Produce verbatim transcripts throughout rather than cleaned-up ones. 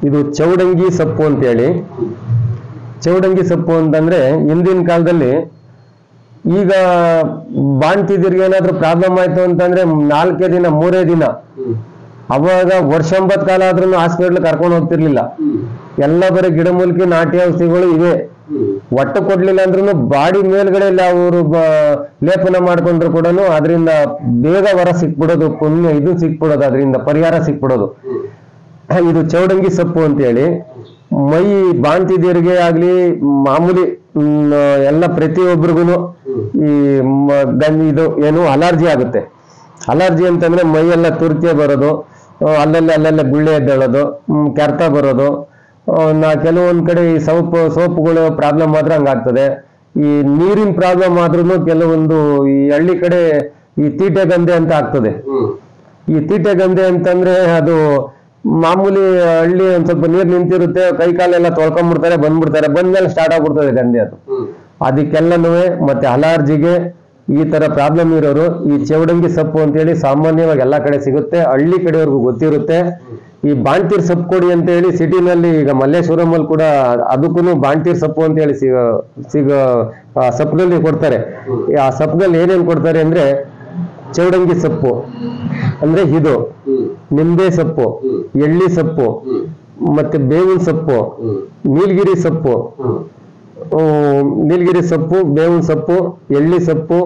ಇದು ಚೌಡಂಗಿ ಸೊಪ್ಪು ಅಂತ ಹೇಳಿ. ಚೌಡಂಗಿ ಸೊಪ್ಪು ಅಂತಂದ್ರೆ ಹಿಂದಿನ ಕಾಲದಲ್ಲಿ, ಈಗ ಬಾಣ್ತಿದ್ರಿಗೆ ಏನಾದ್ರು ಪ್ರಾಬ್ಲಮ್ ಆಯ್ತು ಅಂತಂದ್ರೆ ನಾಲ್ಕೇ ದಿನ ಮೂರೇ ದಿನ, ಅವಾಗ ವರ್ಷಂಬತ್ ಕಾಲ ಆದ್ರೂ ಹಾಸ್ಪಿಟ್ಲ್ ಕರ್ಕೊಂಡು ಹೋಗ್ತಿರ್ಲಿಲ್ಲ. ಎಲ್ಲ ಬರೀ ಗಿಡಮೂಲಿಕೆ ನಾಟಿ ಔಷಧಿಗಳು ಇವೆ. ಒಟ್ಟು ಕೊಡ್ಲಿಲ್ಲ ಅಂದ್ರೂ ಬಾಡಿ ಮೇಲ್ಗಡೆ ಅವರು ಲೇಪನ ಮಾಡ್ಕೊಂಡ್ರು ಕೂಡ ಅದರಿಂದ ಬೇಗ ವರ ಸಿಕ್ಬಿಡೋದು, ಪುಣ್ಯ ಇದು ಸಿಕ್ಬಿಡೋದು, ಅದರಿಂದ ಪರಿಹಾರ ಸಿಕ್ಬಿಡೋದು. ಇದು ಚೌಡಂಗಿ ಸೊಪ್ಪು ಅಂತ ಹೇಳಿ. ಮೈ ಬಾಣ್ತಿದ್ದೀರಿಗೆ ಆಗ್ಲಿ ಮಾಮೂಲಿ ಎಲ್ಲ ಪ್ರತಿಯೊಬ್ಬರಿಗೂ ಈ ಇದು ಏನು ಅಲರ್ಜಿ ಆಗುತ್ತೆ. ಅಲರ್ಜಿ ಅಂತಂದ್ರೆ ಮೈಯೆಲ್ಲ ತುರ್ಕೆ ಬರೋದು, ಅಲ್ಲಲ್ಲಿ ಅಲ್ಲಲ್ಲೇ ಗುಳ್ಳೆ ಎದ್ದೇಳೋದು, ಕೆರೆತ ಬರೋದು. ನಾ ಕೆಲವೊಂದ್ ಕಡೆ ಈ ಸೋಪ್ ಸೋಪ್ಗಳು ಪ್ರಾಬ್ಲಮ್ ಆದ್ರೆ ಹಂಗಾಗ್ತದೆ. ಈ ನೀರಿನ ಪ್ರಾಬ್ಲಮ್ ಆದ್ರೂ ಕೆಲವೊಂದು ಈ ಹಳ್ಳಿ ಕಡೆ ಈ ತೀಟೆ ಗಂಧೆ ಅಂತ ಆಗ್ತದೆ. ಈ ತೀಟೆ ಗಂಧೆ ಅಂತಂದ್ರೆ ಅದು ಮಾಮೂಲಿ ಹಳ್ಳಿ ಒಂದ್ ಸ್ವಲ್ಪ ನೀರ್ ನಿಂತಿರುತ್ತೆ, ಕೈ ಕಾಲೆಲ್ಲ ತೊಳ್ಕೊಂಡ್ಬಿಡ್ತಾರೆ, ಬಂದ್ಬಿಡ್ತಾರೆ, ಬಂದ್ಮೇಲೆ ಸ್ಟಾರ್ಟ್ ಆಗ್ಬಿಡ್ತದೆ ಗಂಧೆ. ಅದು ಅದಕ್ಕೆಲ್ಲನೂ ಮತ್ತೆ ಅಲರ್ಜಿಗೆ ಈ ತರ ಪ್ರಾಬ್ಲಮ್ ಇರೋರು ಈ ಚೌಡಂಗಿ ಸೊಪ್ಪು ಅಂತ ಹೇಳಿ ಸಾಮಾನ್ಯವಾಗಿ ಎಲ್ಲಾ ಕಡೆ ಸಿಗುತ್ತೆ, ಹಳ್ಳಿ ಕಡೆಯವ್ರಿಗೂ ಗೊತ್ತಿರುತ್ತೆ. ಈ ಬಾಣ್ತೀರ್ ಸೊಪ್ಪು ಕೊಡಿ ಅಂತ ಹೇಳಿ ಸಿಟಿನಲ್ಲಿ ಈಗ ಮಲ್ಲೇಶ್ವರಂ ಅಲ್ಲಿ ಕೂಡ ಅದಕ್ಕೂ ಬಾಣ್ತೀರ್ ಸೊಪ್ಪು ಅಂತ ಹೇಳಿ ಸಿಗ ಸಿಗ ಸೊಪ್ಪಲ್ಲಿ ಕೊಡ್ತಾರೆ. ಆ ಸೊಪ್ಪಲ್ಲಿ ಏನೇನ್ ಕೊಡ್ತಾರೆ ಅಂದ್ರೆ ಚೌಡಂಗಿ ಸೊಪ್ಪು ಅಂದ್ರೆ ಇದು, ನಿಂಬೆ ಸೊಪ್ಪು, ಎಳ್ಳಿ ಸೊಪ್ಪು, ಮತ್ತೆ ಬೇವಿನ ಸೊಪ್ಪು, ನೀಲಗಿರಿ ಸೊಪ್ಪು, ನೀಲಗಿರಿ ಸೊಪ್ಪು, ಬೇವಿನ ಸೊಪ್ಪು, ಎಳ್ಳಿ ಸೊಪ್ಪು,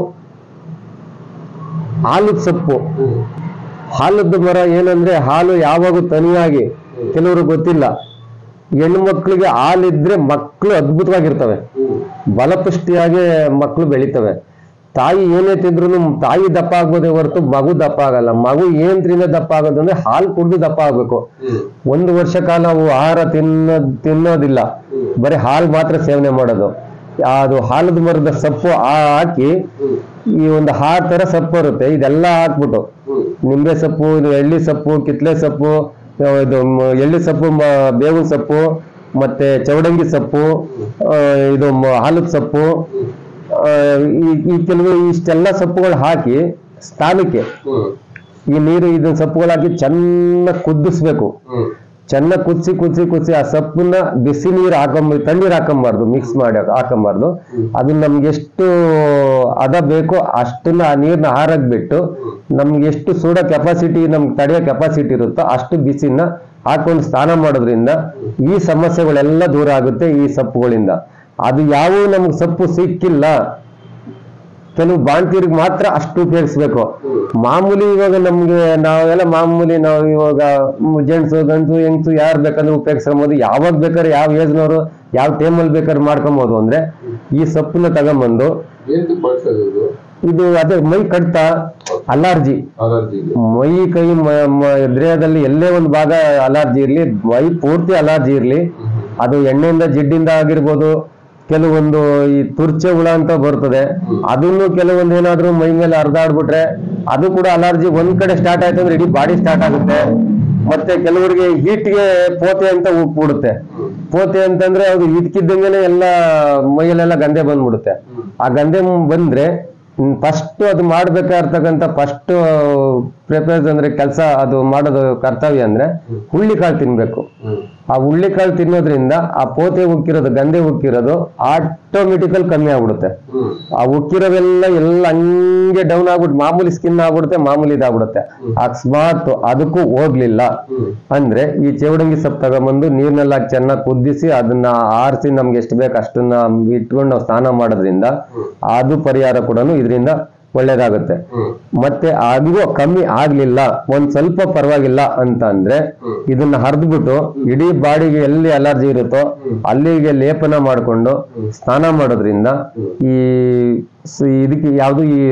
ಆಲದ ಸೊಪ್ಪು. ಹಾಲದ ಮರ ಏನಂದ್ರೆ ಹಾಲು ಯಾವಾಗ ತನಿಯಾಗಿ, ಕೆಲವರು ಗೊತ್ತಿಲ್ಲ, ಹೆಣ್ಣು ಮಕ್ಕಳಿಗೆ ಹಾಲಿದ್ರೆ ಮಕ್ಕಳು ಅದ್ಭುತವಾಗಿರ್ತವೆ, ಬಲಪುಷ್ಟಿಯಾಗಿ ಮಕ್ಕಳು ಬೆಳಿತವೆ. ತಾಯಿ ಏನೇ ತಿಂದ್ರು ತಾಯಿ ದಪ್ಪ ಆಗ್ಬೋದೇ ಹೊರತು ಮಗು ದಪ್ಪ ಆಗಲ್ಲ. ಮಗು ಏನ್ರಿಂದ ದಪ್ಪ ಆಗೋದು ಅಂದ್ರೆ ಹಾಲು ಕುಡಿದು ದಪ್ಪ ಆಗ್ಬೇಕು. ಒಂದು ವರ್ಷ ಕಾಲ ಅವು ಆಹಾರ ತಿನ್ನ ತಿನ್ನೋದಿಲ್ಲ, ಬರೀ ಹಾಲು ಮಾತ್ರ ಸೇವನೆ ಮಾಡೋದು. ಅದು ಹಾಲದ ಮರದ ಸೊಪ್ಪು ಹಾಕಿ ಈ ಒಂದು ಹಾರ್ ತರ ಸೊಪ್ಪು ಬರುತ್ತೆ, ಇದೆಲ್ಲ ಹಾಕ್ಬಿಟ್ಟು ನಿಂಬೆ ಸೊಪ್ಪು, ಇದು ಎಳ್ಳಿ ಸೊಪ್ಪು, ಕಿತ್ಲೆ ಸೊಪ್ಪು, ಇದು ಎಳ್ಳಿ ಸೊಪ್ಪು, ಬೇವಿನ ಸೊಪ್ಪು, ಮತ್ತೆ ಚೌಡಂಗಿ ಸೊಪ್ಪು, ಇದು ಹಾಲದ ಸೊಪ್ಪು, ಈ ಕೆಲವು ಇಷ್ಟೆಲ್ಲ ಸೊಪ್ಪುಗಳು ಹಾಕಿ ಸ್ಥಾನಕ್ಕೆ ಈ ನೀರು ಇದನ್ನ ಸೊಪ್ಪುಗಳು ಹಾಕಿ ಚೆನ್ನಾಗಿ ಕುದಿಸ್ಬೇಕು. ಚೆನ್ನಾಗಿ ಕುದಿಸಿ ಕುದಿಸಿ ಕುದಿಸಿ ಆ ಸೊಪ್ಪನ್ನ ಬಿಸಿ ನೀರು ಹಾಕೊಂಬ ತಣ್ಣೀರು ಹಾಕೊಂಬಾರ್ದು, ಮಿಕ್ಸ್ ಮಾಡಿ ಹಾಕೊಂಬಾರ್ದು. ಅದು ನಮ್ಗೆ ಎಷ್ಟು ಅದ ಬೇಕೋ ಅಷ್ಟನ್ನ ಆ ನೀರ್ನ ಹಾರಕ್ ಬಿಟ್ಟು ನಮ್ಗೆ ಎಷ್ಟು ಸೂಡ ಕೆಪಾಸಿಟಿ ನಮ್ಗೆ ತಡೆಯೋ ಕೆಪಾಸಿಟಿ ಇರುತ್ತೋ ಅಷ್ಟು ಬಿಸಿನ ಹಾಕೊಂಡು ಸ್ನಾನ ಮಾಡೋದ್ರಿಂದ ಈ ಸಮಸ್ಯೆಗಳೆಲ್ಲ ದೂರ ಆಗುತ್ತೆ ಈ ಸೊಪ್ಪುಗಳಿಂದ. ಅದು ಯಾವ ನಮ್ಗೆ ಸೊಪ್ಪು ಸಿಕ್ಕಿಲ್ಲ, ಕೆಲವು ಬಾಣ್ತೀರಿಗೆ ಮಾತ್ರ ಅಷ್ಟು ಉಪಯೋಗಿಸ್ಬೇಕು. ಮಾಮೂಲಿ ಇವಾಗ ನಮ್ಗೆ ನಾವೆಲ್ಲ ಮಾಮೂಲಿ ನಾವು ಇವಾಗ ಜೆಂಟ್ಸು ಗಂಟು ಹೆಂಗ್ಸು ಯಾರು ಬೇಕಾದ್ರೆ ಉಪಯೋಗಿಸ್ಕೊಬೋದು, ಯಾವಾಗ ಬೇಕಾದ್ರೆ ಯಾವ ಏಜ್ನವರು ಯಾವ ಟೈಮಲ್ಲಿ ಬೇಕಾದ್ರೆ ಮಾಡ್ಕೊಬೋದು. ಅಂದ್ರೆ ಈ ಸೊಪ್ಪನ್ನ ತಗೊಂಬಂದು ಇದು ಅದೇ ಮೈ ಕಡ್ತ, ಅಲರ್ಜಿ, ಮೈ ಕೈ ದೇಹದಲ್ಲಿ ಎಲ್ಲೇ ಒಂದು ಭಾಗ ಅಲರ್ಜಿ ಇರ್ಲಿ, ಮೈ ಪೂರ್ತಿ ಅಲರ್ಜಿ ಇರ್ಲಿ, ಅದು ಎಣ್ಣೆಯಿಂದ ಜಿಡ್ಡಿಂದ ಆಗಿರ್ಬೋದು, ಕೆಲವೊಂದು ಈ ತುರ್ಚೆ ಹುಳ ಅಂತ ಬರ್ತದೆ, ಅದನ್ನು ಕೆಲವೊಂದು ಏನಾದ್ರೂ ಮೈ ಮೇಲೆ ಹರಿದಾಡ್ಬಿಟ್ರೆ ಅದು ಕೂಡ ಅಲರ್ಜಿ ಒಂದ್ ಕಡೆ ಸ್ಟಾರ್ಟ್ ಆಯ್ತು ಅಂದ್ರೆ ಇಡೀ ಬಾಡಿ ಸ್ಟಾರ್ಟ್ ಆಗುತ್ತೆ. ಮತ್ತೆ ಕೆಲವರಿಗೆ ಹೀಟ್ಗೆ ಪೋತೆ ಅಂತ ಉಪ್ಪಿಡುತ್ತೆ. ಪೋತೆ ಅಂತಂದ್ರೆ ಅದು ಇದ್ಕಿದ್ದಂಗೆನೆ ಎಲ್ಲ ಮೈಯಲ್ಲೆಲ್ಲ ಗಂಧೆ ಬಂದ್ಬಿಡುತ್ತೆ. ಆ ಗಂಧೆ ಬಂದ್ರೆ ಫಸ್ಟ್ ಅದು ಮಾಡ್ಬೇಕಾಗಿರ್ತಕ್ಕಂಥ ಫಸ್ಟ್ ಪ್ರಿಪೇರ್ಸ್ ಅಂದ್ರೆ ಕೆಲಸ ಅದು ಮಾಡೋದು ಕರ್ತವ್ಯ ಅಂದ್ರೆ ಹುಳ್ಳಿಕಾಳು ತಿನ್ಬೇಕು. ಆ ಹುಳ್ಳಿಕಾಳು ತಿನ್ನೋದ್ರಿಂದ ಆ ಪೋತೆ ಉಕ್ಕಿರೋದು ಗಂಧೆ ಉಕ್ಕಿರೋದು ಆಟೋಮೆಟಿಕಲ್ ಕಮ್ಮಿ ಆಗ್ಬಿಡುತ್ತೆ. ಆ ಉಕ್ಕಿರೋದೆಲ್ಲ ಎಲ್ಲ ಹಂಗೆ ಡೌನ್ ಆಗ್ಬಿಟ್ಟು ಮಾಮೂಲಿ ಸ್ಕಿನ್ ಆಗ್ಬಿಡುತ್ತೆ, ಮಾಮೂಲಿ ಇದಾಗ್ಬಿಡುತ್ತೆ. ಅಕಸ್ಮಾತ್ ಅದಕ್ಕೂ ಹೋಗ್ಲಿಲ್ಲ ಅಂದ್ರೆ ಈ ಚೌಡಂಗಿ ಸೊಪ್ಪು ತಗೊಂಬಂದು ನೀರ್ನೆಲ್ಲ ಚೆನ್ನಾಗಿ ಕುದಿಸಿ ಅದನ್ನ ಆರಿಸಿ ನಮ್ಗೆ ಎಷ್ಟು ಬೇಕು ಅಷ್ಟನ್ನ ಇಟ್ಕೊಂಡು ನಾವು ಸ್ನಾನ ಮಾಡೋದ್ರಿಂದ ಅದು ಪರಿಹಾರ ಕೂಡ ಇದರಿಂದ ಒಳ್ಳೇದಾಗುತ್ತೆ. ಮತ್ತೆ ಅದು ಕಮ್ಮಿ ಆಗ್ಲಿಲ್ಲ, ಒಂದ್ ಸ್ವಲ್ಪ ಪರವಾಗಿಲ್ಲ ಅಂತ ಅಂದ್ರೆ ಇದನ್ನ ಹರಿದ್ಬಿಟ್ಟು ಇಡೀ ಬಾಡಿಗೆ ಎಲ್ಲಿ ಅಲರ್ಜಿ ಇರುತ್ತೋ ಅಲ್ಲಿಗೆ ಲೇಪನ ಮಾಡಿಕೊಂಡು ಸ್ನಾನ ಮಾಡೋದ್ರಿಂದ ಈ ಇದಕ್ಕೆ ಯಾವುದು ಈ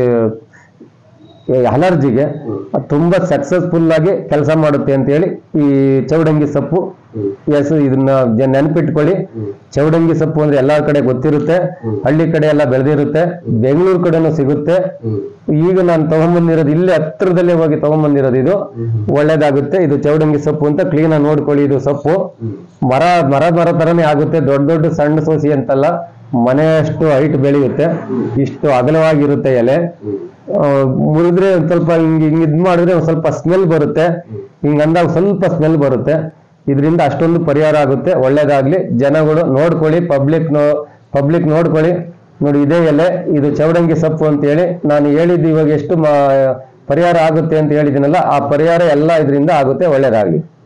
ಅಲರ್ಜಿಗೆ ತುಂಬಾ ಸಕ್ಸಸ್ಫುಲ್ ಆಗಿ ಕೆಲಸ ಮಾಡುತ್ತೆ ಅಂತ ಹೇಳಿ ಈ ಚೌಡಂಗಿ ಸೊಪ್ಪು. ಎಸ್, ಇದನ್ನ ನೆನಪಿಟ್ಕೊಳ್ಳಿ. ಚೌಡಂಗಿ ಸೊಪ್ಪು ಅಂದ್ರೆ ಎಲ್ಲಾ ಕಡೆ ಗೊತ್ತಿರುತ್ತೆ, ಹಳ್ಳಿ ಕಡೆ ಎಲ್ಲ ಬೆಳೆದಿರುತ್ತೆ, ಬೆಂಗಳೂರು ಕಡೆನೂ ಸಿಗುತ್ತೆ. ಈಗ ನಾನು ತಗೊಂಡ್ಬಂದಿರೋದು ಇಲ್ಲೇ ಹತ್ರದಲ್ಲೇ ಹೋಗಿ ತಗೊಂಡ್ಬಂದಿರೋದು, ಇದು ಒಳ್ಳೇದಾಗುತ್ತೆ. ಇದು ಚೌಡಂಗಿ ಸೊಪ್ಪು ಅಂತ ಕ್ಲೀನ್ ಆಗಿ ನೋಡ್ಕೊಳ್ಳಿ. ಇದು ಸೊಪ್ಪು ಮರ ಮರ ಮರ ತರನೇ ಆಗುತ್ತೆ, ದೊಡ್ಡ ದೊಡ್ಡ ಸಣ್ಣ ಸೋಸಿ ಅಂತಲ್ಲ, ಮನೆಯಷ್ಟು ಹೈಟ್ ಬೆಳೆಯುತ್ತೆ, ಇಷ್ಟು ಅಗಲವಾಗಿರುತ್ತೆ ಎಲೆ. ಮುರಿದ್ರೆ ಒಂದ್ ಸ್ವಲ್ಪ ಹಿಂಗ್ ಹಿಂಗ್ ಇದ್ ಮಾಡಿದ್ರೆ ಒಂದ್ ಸ್ವಲ್ಪ ಸ್ಮೆಲ್ ಬರುತ್ತೆ, ಹಿಂಗ್ ಅಂದಾಗ ಸ್ವಲ್ಪ ಸ್ಮೆಲ್ ಬರುತ್ತೆ. ಇದರಿಂದ ಅಷ್ಟೊಂದು ಪರಿಹಾರ ಆಗುತ್ತೆ. ಒಳ್ಳೇದಾಗ್ಲಿ. ಜನಗಳು ನೋಡ್ಕೊಳ್ಳಿ, ಪಬ್ಲಿಕ್ ನೋ ಪಬ್ಲಿಕ್ ನೋಡ್ಕೊಳ್ಳಿ. ನೋಡಿ ಇದೇ ಎಲೆ, ಇದು ಚೌಡಂಗಿ ಸೊಪ್ಪು ಅಂತ ಹೇಳಿ ನಾನು ಹೇಳಿದ್ದು ಇವಾಗ ಎಷ್ಟು ಪರಿಹಾರ ಆಗುತ್ತೆ ಅಂತ ಹೇಳಿದ್ದೀನಲ್ಲ, ಆ ಪರಿಹಾರ ಎಲ್ಲ ಇದರಿಂದ ಆಗುತ್ತೆ. ಒಳ್ಳೇದಾಗ್ಲಿ.